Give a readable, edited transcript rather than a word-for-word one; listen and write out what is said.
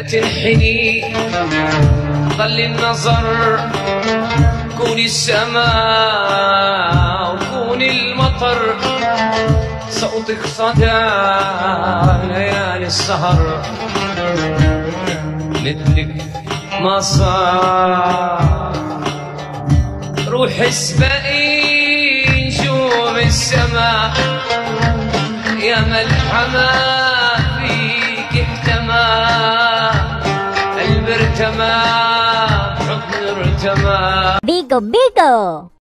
تنحني ظل النظر، كوني السماء وكوني المطر، صوتك صدى ليالي السهر، مثلك ما صار. روح اسبقي نجوم السماء يا ملحمة فيك احتمى، قلب ارتمى بحضن ارتمى. بيجو بيجو